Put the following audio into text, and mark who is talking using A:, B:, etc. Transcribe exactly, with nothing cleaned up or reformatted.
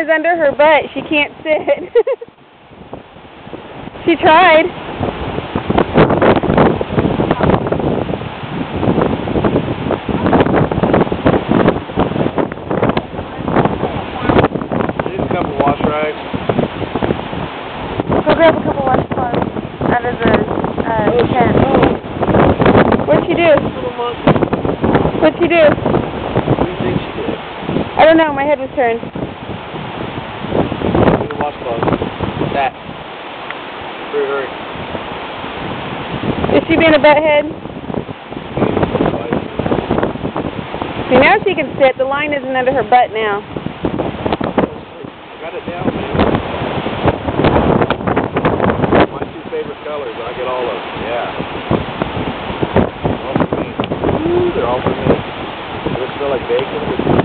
A: is under her butt. She can't sit. She tried.
B: Need a couple wash rags.
A: Go grab a couple washcloths out of the uh,
B: Oh,
A: tent.
B: oh.
A: What'd she do?
B: Little monkey.
A: What'd she do?
B: What do you think she did?
A: I don't know. My head was turned.
B: Need a washcloth. That. Hurry, hurry.
A: Is she being a butthead? See, now she can sit. The line isn't under her butt now.
B: I got it down, man. My two favorite colors. I get all of them. Yeah. All for me. Ooh, they're all for me. Do they smell like bacon?